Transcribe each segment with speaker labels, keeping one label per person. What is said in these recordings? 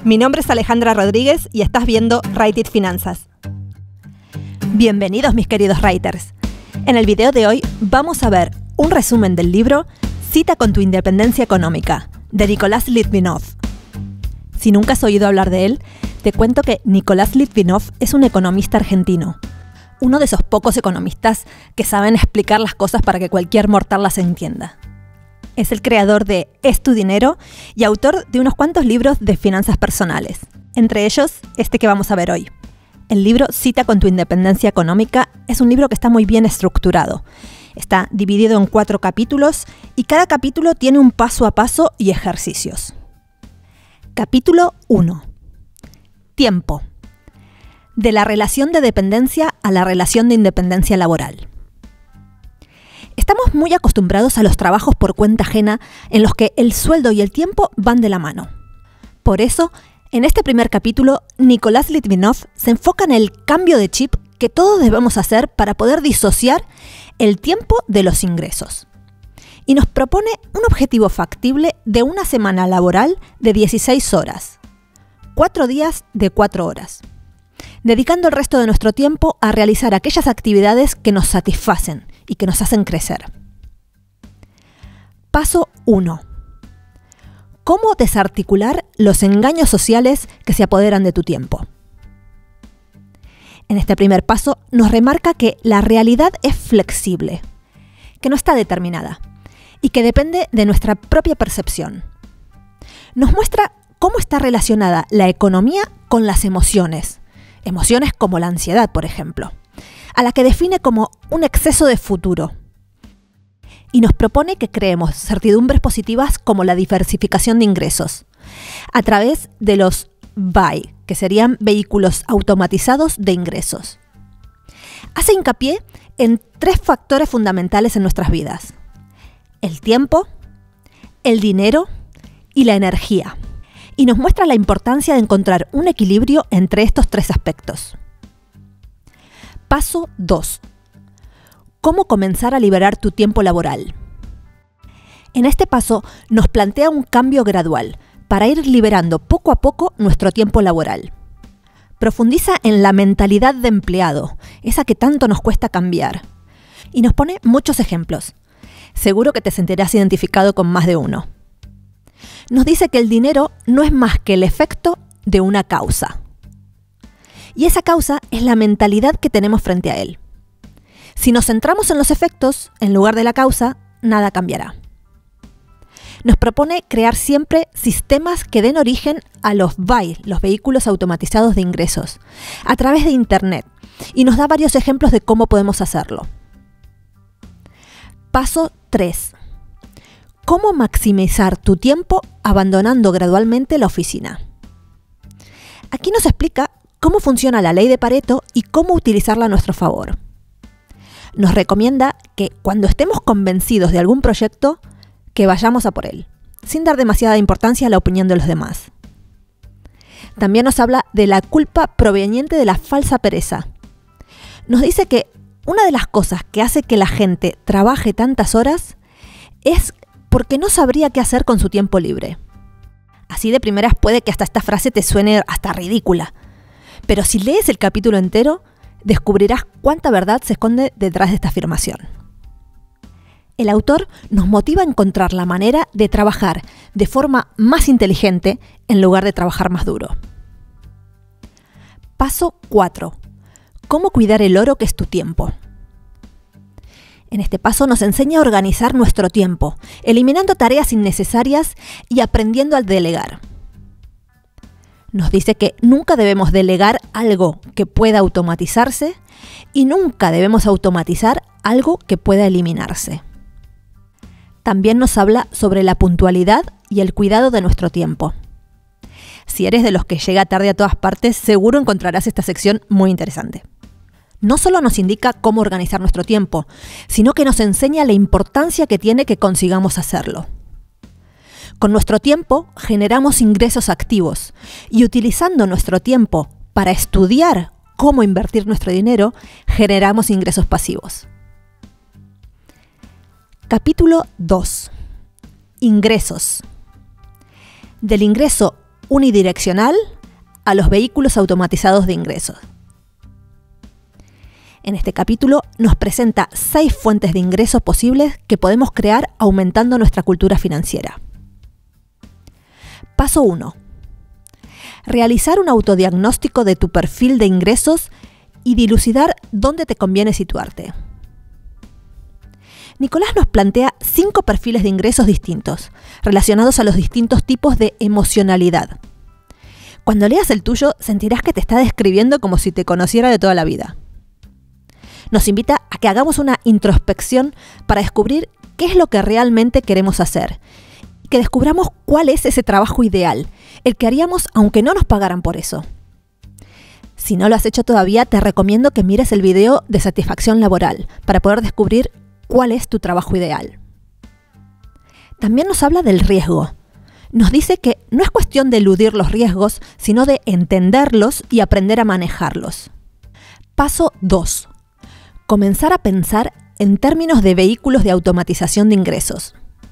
Speaker 1: Mi nombre es Alejandra Rodríguez y estás viendo Write It Finanzas. Bienvenidos mis queridos writers. En el video de hoy vamos a ver un resumen del libro Cita con tu independencia económica, de Nicolás Litvinov. Si nunca has oído hablar de él, te cuento que Nicolás Litvinov es un economista argentino. Uno de esos pocos economistas que saben explicar las cosas para que cualquier mortal las entienda. Es el creador de Es tu dinero y autor de unos cuantos libros de finanzas personales, entre ellos este que vamos a ver hoy. El libro Cita con tu independencia económica es un libro que está muy bien estructurado. Está dividido en 4 capítulos y cada capítulo tiene un paso a paso y ejercicios. Capítulo 1. Tiempo. De la relación de dependencia a la relación de independencia laboral. Estamos muy acostumbrados a los trabajos por cuenta ajena en los que el sueldo y el tiempo van de la mano. Por eso, en este primer capítulo, Nicolás Litvinov se enfoca en el cambio de chip que todos debemos hacer para poder disociar el tiempo de los ingresos. Y nos propone un objetivo factible de una semana laboral de 16 horas, 4 días de 4 horas, dedicando el resto de nuestro tiempo a realizar aquellas actividades que nos satisfacen y que nos hacen crecer. Paso 1. ¿Cómo desarticular los engaños sociales que se apoderan de tu tiempo? En este primer paso nos remarca que la realidad es flexible, que no está determinada y que depende de nuestra propia percepción. Nos muestra cómo está relacionada la economía con las emociones como la ansiedad, por ejemplo, a la que define como un exceso de futuro. Y nos propone que creemos certidumbres positivas como la diversificación de ingresos, a través de los VAI, que serían vehículos automatizados de ingresos. Hace hincapié en 3 factores fundamentales en nuestras vidas: el tiempo, el dinero y la energía. Y nos muestra la importancia de encontrar un equilibrio entre estos 3 aspectos. Paso 2. ¿Cómo comenzar a liberar tu tiempo laboral? En este paso nos plantea un cambio gradual para ir liberando poco a poco nuestro tiempo laboral. Profundiza en la mentalidad de empleado, esa que tanto nos cuesta cambiar. Y nos pone muchos ejemplos. Seguro que te sentirás identificado con más de uno. Nos dice que el dinero no es más que el efecto de una causa. Y esa causa es la mentalidad que tenemos frente a él. Si nos centramos en los efectos, en lugar de la causa, nada cambiará. Nos propone crear siempre sistemas que den origen a los VAI, los vehículos automatizados de ingresos, a través de Internet, y nos da varios ejemplos de cómo podemos hacerlo. Paso 3. ¿Cómo maximizar tu tiempo abandonando gradualmente la oficina? Aquí nos explica cómo funciona la ley de Pareto y cómo utilizarla a nuestro favor. Nos recomienda que cuando estemos convencidos de algún proyecto, que vayamos a por él, sin dar demasiada importancia a la opinión de los demás. También nos habla de la culpa proveniente de la falsa pereza. Nos dice que una de las cosas que hace que la gente trabaje tantas horas es porque no sabría qué hacer con su tiempo libre. Así de primeras puede que hasta esta frase te suene hasta ridícula, pero si lees el capítulo entero, descubrirás cuánta verdad se esconde detrás de esta afirmación. El autor nos motiva a encontrar la manera de trabajar de forma más inteligente en lugar de trabajar más duro. Paso 4. ¿Cómo cuidar el oro que es tu tiempo? En este paso nos enseña a organizar nuestro tiempo, eliminando tareas innecesarias y aprendiendo a delegar. Nos dice que nunca debemos delegar algo que pueda automatizarse y nunca debemos automatizar algo que pueda eliminarse. También nos habla sobre la puntualidad y el cuidado de nuestro tiempo. Si eres de los que llega tarde a todas partes, seguro encontrarás esta sección muy interesante. No solo nos indica cómo organizar nuestro tiempo, sino que nos enseña la importancia que tiene que consigamos hacerlo. Con nuestro tiempo generamos ingresos activos y utilizando nuestro tiempo para estudiar cómo invertir nuestro dinero, generamos ingresos pasivos. Capítulo 2. Ingresos. Del ingreso unidireccional a los vehículos automatizados de ingresos. En este capítulo nos presenta 6 fuentes de ingresos posibles que podemos crear aumentando nuestra cultura financiera. Paso 1. Realizar un autodiagnóstico de tu perfil de ingresos y dilucidar dónde te conviene situarte. Nicolás nos plantea 5 perfiles de ingresos distintos, relacionados a los distintos tipos de emocionalidad. Cuando leas el tuyo, sentirás que te está describiendo como si te conociera de toda la vida. Nos invita a que hagamos una introspección para descubrir qué es lo que realmente queremos hacer, y que descubramos cuál es ese trabajo ideal, el que haríamos aunque no nos pagaran por eso. Si no lo has hecho todavía, te recomiendo que mires el video de satisfacción laboral para poder descubrir cuál es tu trabajo ideal. También nos habla del riesgo. Nos dice que no es cuestión de eludir los riesgos, sino de entenderlos y aprender a manejarlos. Paso 2. Comenzar a pensar en términos de vehículos de automatización de ingresos.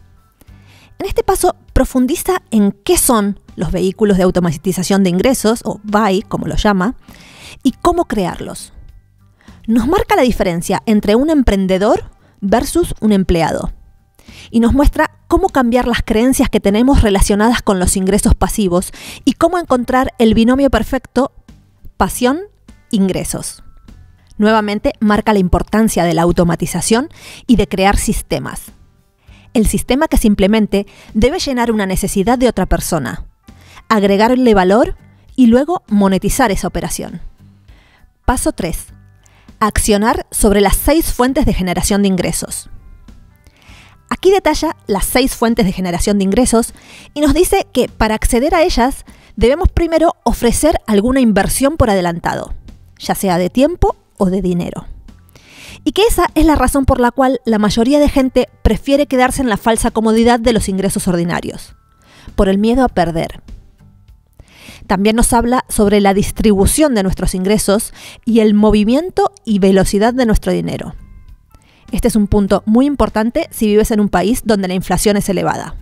Speaker 1: En este paso profundiza en qué son los vehículos de automatización de ingresos, o VAI, como lo llama, y cómo crearlos. Nos marca la diferencia entre un emprendedor versus un empleado. Y nos muestra cómo cambiar las creencias que tenemos relacionadas con los ingresos pasivos y cómo encontrar el binomio perfecto pasión-ingresos. Nuevamente marca la importancia de la automatización y de crear sistemas. El sistema que se implemente debe llenar una necesidad de otra persona, agregarle valor y luego monetizar esa operación. Paso 3. Accionar sobre las 6 fuentes de generación de ingresos. Aquí detalla las 6 fuentes de generación de ingresos y nos dice que para acceder a ellas debemos primero ofrecer alguna inversión por adelantado, ya sea de tiempo o de dinero. Y que esa es la razón por la cual la mayoría de gente prefiere quedarse en la falsa comodidad de los ingresos ordinarios, por el miedo a perder. También nos habla sobre la distribución de nuestros ingresos y el movimiento y velocidad de nuestro dinero. Este es un punto muy importante si vives en un país donde la inflación es elevada.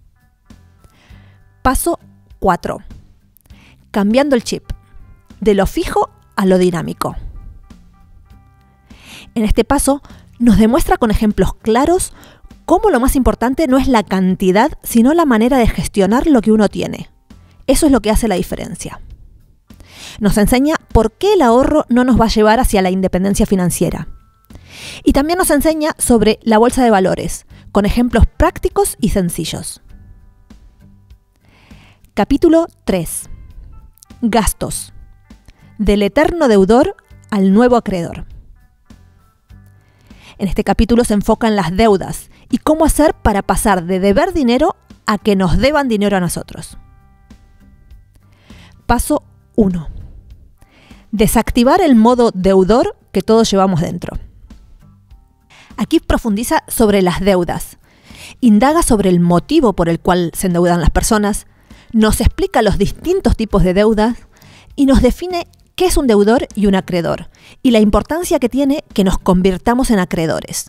Speaker 1: Paso 4. Cambiando el chip, de lo fijo a lo dinámico. En este paso nos demuestra con ejemplos claros cómo lo más importante no es la cantidad, sino la manera de gestionar lo que uno tiene. Eso es lo que hace la diferencia. Nos enseña por qué el ahorro no nos va a llevar hacia la independencia financiera. Y también nos enseña sobre la bolsa de valores, con ejemplos prácticos y sencillos. Capítulo 3. Gastos. Del eterno deudor al nuevo acreedor. En este capítulo se enfoca en las deudas y cómo hacer para pasar de deber dinero a que nos deban dinero a nosotros. Paso 1. Desactivar el modo deudor que todos llevamos dentro. Aquí profundiza sobre las deudas, indaga sobre el motivo por el cual se endeudan las personas, nos explica los distintos tipos de deudas y nos define qué es un deudor y un acreedor, y la importancia que tiene que nos convirtamos en acreedores.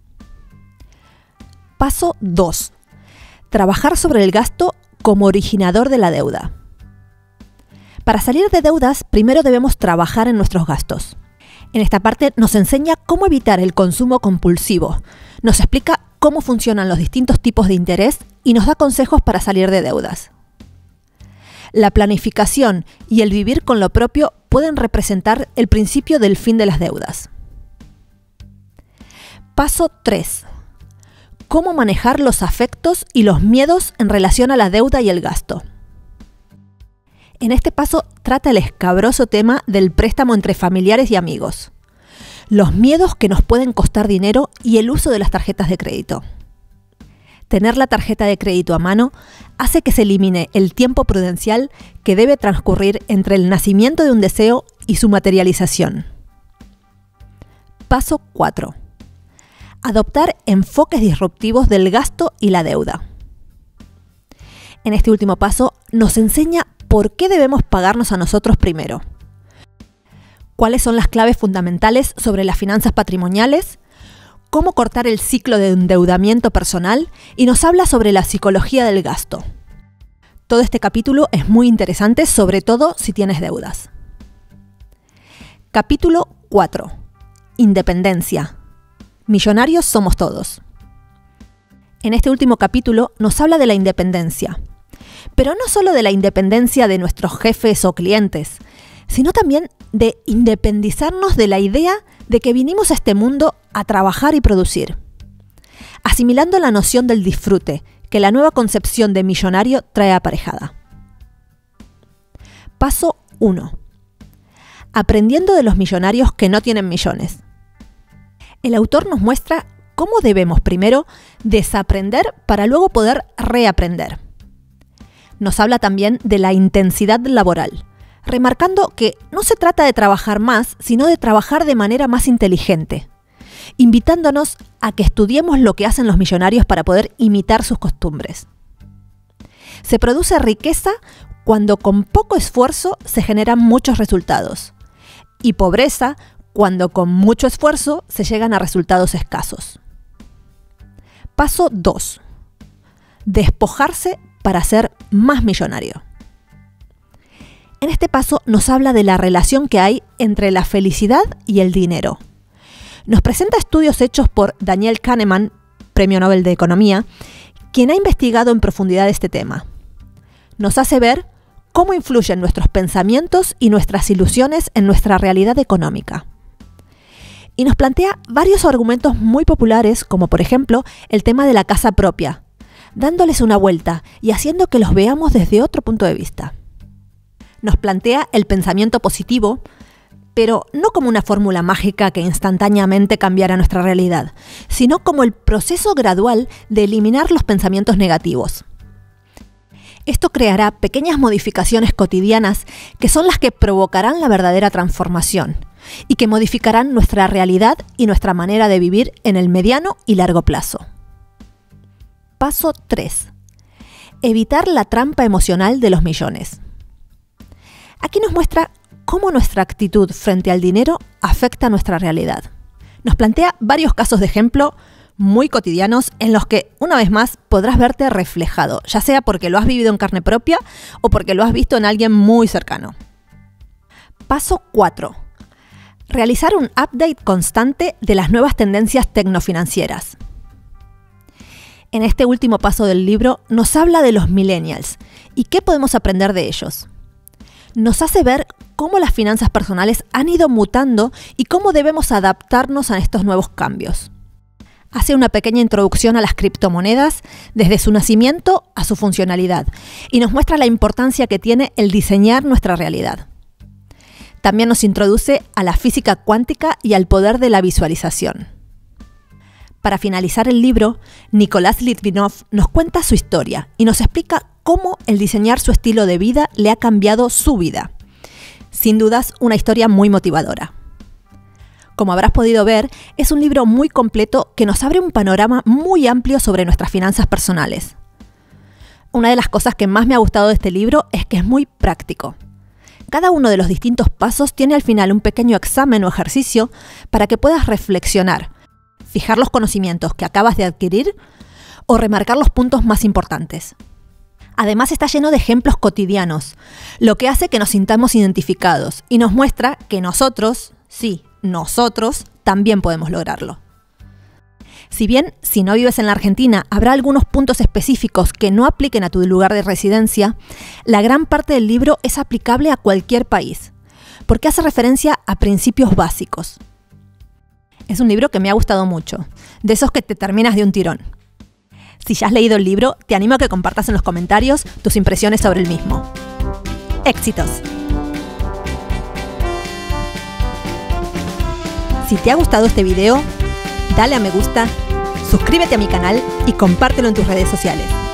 Speaker 1: Paso 2. Trabajar sobre el gasto como originador de la deuda. Para salir de deudas, primero debemos trabajar en nuestros gastos. En esta parte nos enseña cómo evitar el consumo compulsivo, nos explica cómo funcionan los distintos tipos de interés y nos da consejos para salir de deudas. La planificación y el vivir con lo propio pueden representar el principio del fin de las deudas. Paso 3. Cómo manejar los afectos y los miedos en relación a la deuda y el gasto. En este paso trata el escabroso tema del préstamo entre familiares y amigos, los miedos que nos pueden costar dinero y el uso de las tarjetas de crédito. Tener la tarjeta de crédito a mano hace que se elimine el tiempo prudencial que debe transcurrir entre el nacimiento de un deseo y su materialización. Paso 4. Adoptar enfoques disruptivos del gasto y la deuda. En este último paso nos enseña por qué debemos pagarnos a nosotros primero, cuáles son las claves fundamentales sobre las finanzas patrimoniales, cómo cortar el ciclo de endeudamiento personal y nos habla sobre la psicología del gasto. Todo este capítulo es muy interesante, sobre todo si tienes deudas. Capítulo 4. Independencia. Millonarios somos todos. En este último capítulo nos habla de la independencia. Pero no solo de la independencia de nuestros jefes o clientes, sino también de independizarnos de la idea de que vinimos a este mundo a trabajar y producir, asimilando la noción del disfrute que la nueva concepción de millonario trae aparejada. Paso 1. Aprendiendo de los millonarios que no tienen millones. El autor nos muestra cómo debemos primero desaprender para luego poder reaprender. Nos habla también de la intensidad laboral, remarcando que no se trata de trabajar más, sino de trabajar de manera más inteligente, invitándonos a que estudiemos lo que hacen los millonarios para poder imitar sus costumbres. Se produce riqueza cuando con poco esfuerzo se generan muchos resultados, y pobreza cuando con mucho esfuerzo se llegan a resultados escasos. Paso 2. Despojarse para ser más millonario. En este paso nos habla de la relación que hay entre la felicidad y el dinero. Nos presenta estudios hechos por Daniel Kahneman, Premio Nobel de Economía, quien ha investigado en profundidad este tema. Nos hace ver cómo influyen nuestros pensamientos y nuestras ilusiones en nuestra realidad económica. Y nos plantea varios argumentos muy populares, como por ejemplo el tema de la casa propia, dándoles una vuelta y haciendo que los veamos desde otro punto de vista. Nos plantea el pensamiento positivo, pero no como una fórmula mágica que instantáneamente cambiará nuestra realidad, sino como el proceso gradual de eliminar los pensamientos negativos. Esto creará pequeñas modificaciones cotidianas que son las que provocarán la verdadera transformación y que modificarán nuestra realidad y nuestra manera de vivir en el mediano y largo plazo. Paso 3. Evitar la trampa emocional de los millones. Aquí nos muestra cómo nuestra actitud frente al dinero afecta nuestra realidad. Nos plantea varios casos de ejemplo muy cotidianos en los que, una vez más, podrás verte reflejado, ya sea porque lo has vivido en carne propia o porque lo has visto en alguien muy cercano. Paso 4. Realizar un update constante de las nuevas tendencias tecnofinancieras. En este último paso del libro nos habla de los millennials y qué podemos aprender de ellos. Nos hace ver cómo las finanzas personales han ido mutando y cómo debemos adaptarnos a estos nuevos cambios. Hace una pequeña introducción a las criptomonedas desde su nacimiento a su funcionalidad y nos muestra la importancia que tiene el diseñar nuestra realidad. También nos introduce a la física cuántica y al poder de la visualización. Para finalizar el libro, Nicolás Litvinov nos cuenta su historia y nos explica cómo el diseñar su estilo de vida le ha cambiado su vida. Sin dudas, una historia muy motivadora. Como habrás podido ver, es un libro muy completo que nos abre un panorama muy amplio sobre nuestras finanzas personales. Una de las cosas que más me ha gustado de este libro es que es muy práctico. Cada uno de los distintos pasos tiene al final un pequeño examen o ejercicio para que puedas reflexionar, fijar los conocimientos que acabas de adquirir o remarcar los puntos más importantes. Además está lleno de ejemplos cotidianos, lo que hace que nos sintamos identificados y nos muestra que nosotros, sí, nosotros, también podemos lograrlo. Si bien, si no vives en la Argentina, habrá algunos puntos específicos que no apliquen a tu lugar de residencia, la gran parte del libro es aplicable a cualquier país, porque hace referencia a principios básicos. Es un libro que me ha gustado mucho, de esos que te terminas de un tirón. Si ya has leído el libro, te animo a que compartas en los comentarios tus impresiones sobre el mismo. ¡Éxitos! Si te ha gustado este video, dale a me gusta, suscríbete a mi canal y compártelo en tus redes sociales.